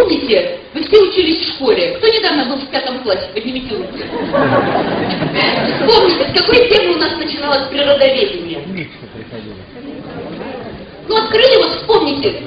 Помните, вы все учились в школе. Кто недавно был в 5 классе? Поднимите руки. Вспомните, с какой темы у нас начиналось природоведение? Ну, открыли, вот вспомните.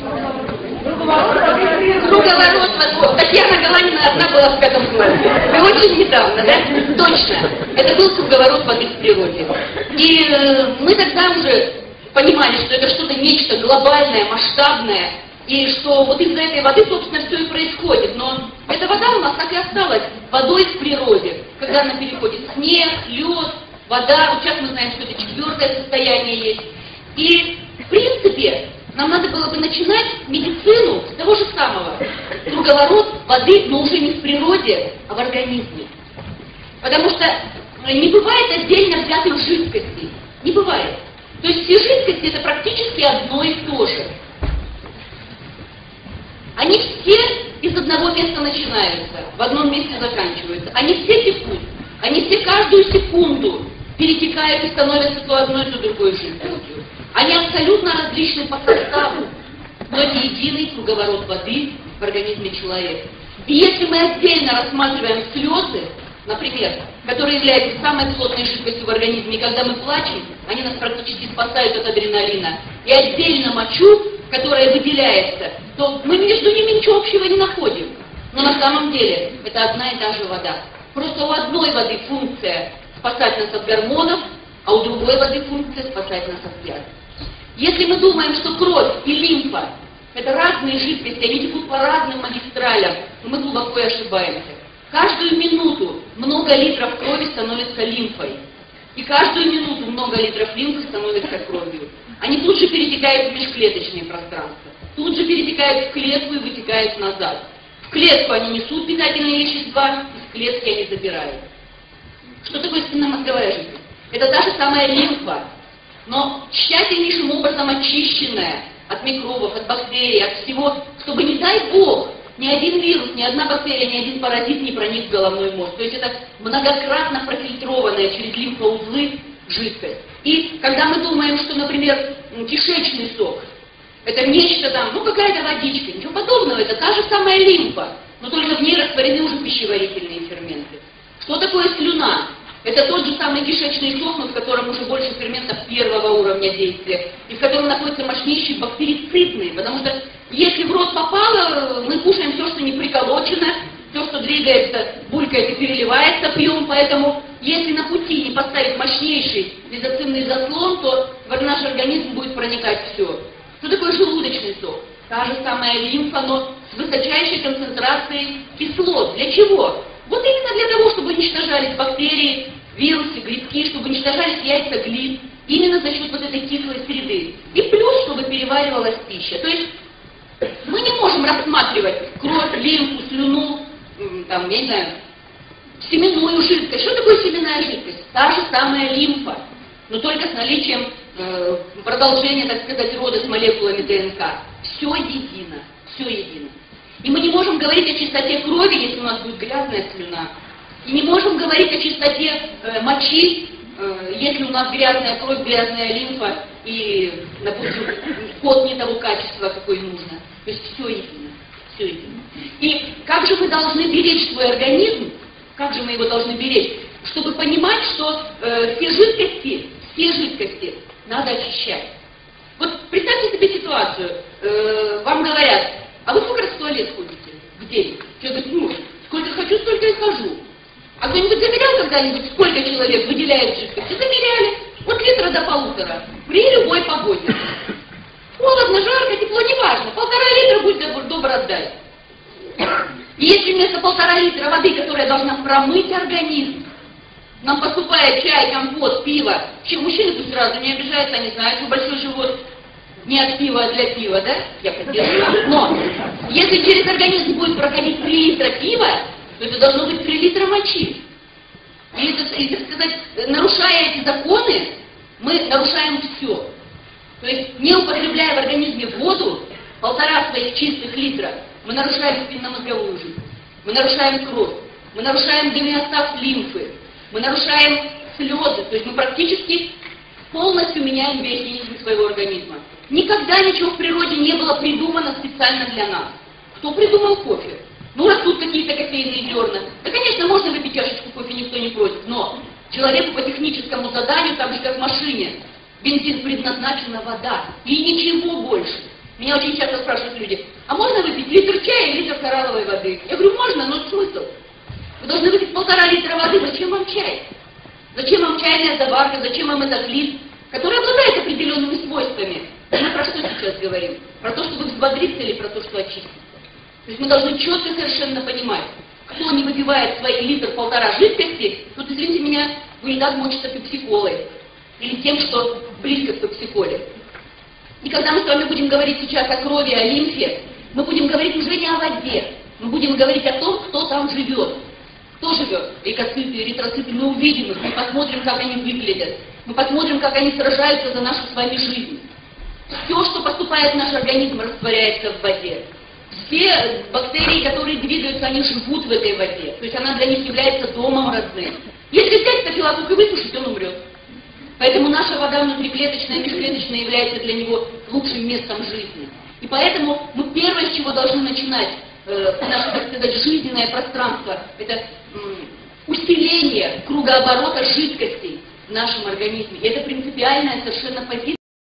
Круговорот, вот. Татьяна Галанина одна была в 5 классе. И очень недавно, да? Точно. Это был круговорот воды в природе. И мы тогда уже понимали, что это что-то нечто глобальное, масштабное, и что вот из-за этой воды, собственно, все и происходит. Но эта вода у нас так и осталась водой в природе, когда она переходит снег, лед, вода. Вот сейчас мы знаем, что это 4-е состояние есть. И, в принципе, нам надо было бы начинать медицину с того же самого. Круговорот воды, но уже не в природе, а в организме. Потому что не бывает отдельно взятых жидкостей. Не бывает. То есть все жидкости это практически одно и то же. Они все из одного места начинаются, в одном месте заканчиваются. Они все текут. Они все каждую секунду перетекают и становятся то одной, то другой жидкостью. Они абсолютно различны по составу, но это единый круговорот воды в организме человека. И если мы отдельно рассматриваем слезы, например, которые являются самой плотной жидкостью в организме, и когда мы плачем, они нас практически спасают от адреналина, и отдельно мочу, которая выделяется, то мы между ними ничего общего не находим. Но на самом деле это одна и та же вода. Просто у одной воды функция спасать нас от гормонов, а у другой воды функция спасать нас от яда. Если мы думаем, что кровь и лимфа – это разные жидкости, они текут по разным магистралям, то мы глубоко ошибаемся. Каждую минуту много литров крови становится лимфой. И каждую минуту много литров лимфы становится кровью. Они тут же перетекают в межклеточные пространства. Тут же перетекают в клетку и вытекают назад. В клетку они несут питательные вещества, из клетки они забирают. Что такое спинномозговая жидкость? Это та же самая лимфа, но тщательнейшим образом очищенная от микробов, от бактерий, от всего, чтобы, не дай бог, ни один вирус, ни одна бактерия, ни один паразит не проник в головной мозг. То есть это многократно профильтрованная через лимфоузлы жидкость. И когда мы думаем, что, например, кишечный сок, это нечто там, ну какая-то водичка, ничего подобного, это та же самая лимфа, но только в ней растворены уже пищеварительные ферменты. Что такое слюна? Это тот же самый кишечный сок, но в котором уже больше ферментов первого уровня действия, и в котором находятся мощнейшие бактерицидные, потому что если в рот попало, мы кушаем все, что не приколочено, все, что двигается, булькает и переливается, пьем, поэтому если на пути не поставить мощнейший лизоцимный заслон, то в наш организм будет проникать все. Что такое желудочный сок? Та же самая лимфа, но с высочайшей концентрацией кислот. Для чего? Вот именно для того, чтобы уничтожались бактерии, вирусы, грибки, чтобы уничтожались яйца глист, именно за счет вот этой кислой среды. И плюс, чтобы переваривалась пища. То есть мы не можем рассматривать кровь, лимфу, слюну, там, я не знаю, семенную жидкость. Что такое семенная жидкость? Та же самая лимфа, но только с наличием продолжения, так сказать, рода с молекулами ДНК. Все едино, все едино. И мы не можем говорить о чистоте крови, если у нас будет грязная слюна. И не можем говорить о чистоте мочи, если у нас грязная кровь, грязная лимфа и, допустим, код не того качества, какой нужно. То есть все едино, все едино. И как же мы должны беречь свой организм, как же мы его должны беречь, чтобы понимать, что все жидкости надо очищать. Вот представьте себе ситуацию, вам говорят, а вы сколько раз в туалет ходите в день? Человек говорит, ну, сколько хочу, столько и хожу. А кто-нибудь замерял когда-нибудь, сколько человек выделяет жидкости? Замеряли. От литра до 1,5 при любой погоде. Холодно, жарко, тепло, неважно. 1,5 литра будь добр отдай. И если вместо 1,5 литра воды, которая должна промыть организм, нам поступает чай, компот, пиво, мужчины пусть сразу не обижаются, они знают, что большой живот не от пива, а для пива, да? Я поддерживаю. Но если через организм будет проходить 3 литра пива, то это должно быть 3 литра мочи. И, так сказать, нарушая эти законы, мы нарушаем все. То есть, не употребляя в организме воду, 1,5 своих чистых литра, мы нарушаем спинномозговую жидкость, мы нарушаем кровь, мы нарушаем гомеостаз лимфы, мы нарушаем слезы, то есть мы практически полностью меняем биохимию своего организма. Никогда ничего в природе не было придумано специально для нас. Кто придумал кофе? Ну, растут какие-то кофейные зерна. Да, конечно, можно выпить чашечку кофе, никто не против, но человеку по техническому заданию, так же как в машине, бензин предназначена вода, и ничего больше. Меня очень часто спрашивают люди, а можно выпить литр чая и литр коралловой воды? Я говорю, можно, но смысл? Вы должны выпить 1,5 литра воды, зачем вам чай? Зачем вам чайная заварка, зачем вам этот лист, который обладает определенными свойствами? Мы про что сейчас говорим? Про то, чтобы взбодриться или про то, что очиститься? То есть мы должны четко совершенно понимать, кто не выпивает свои литр-1,5 жидкости, тут, извините меня, вы не так мочится пепси-колой или тем, что близко к пепси-коле. И когда мы с вами будем говорить сейчас о крови, о лимфе, мы будем говорить уже не о воде, мы будем говорить о том, кто там живет. Кто живет? Лейкоциты, эритроциты, мы увидим их, мы посмотрим, как они выглядят, мы посмотрим, как они сражаются за нашу с вами жизнь. Все, что поступает в наш организм, растворяется в воде. Все бактерии, которые двигаются, они живут в этой воде. То есть она для них является домом родным. Если взять стафилококк и высушить, он умрет. Поэтому наша вода внутриклеточная, межклеточная является для него лучшим местом жизни. И поэтому мы первое, с чего должны начинать наше, так сказать, жизненное пространство, это усиление кругооборота жидкостей в нашем организме. И это принципиальная совершенно позиция.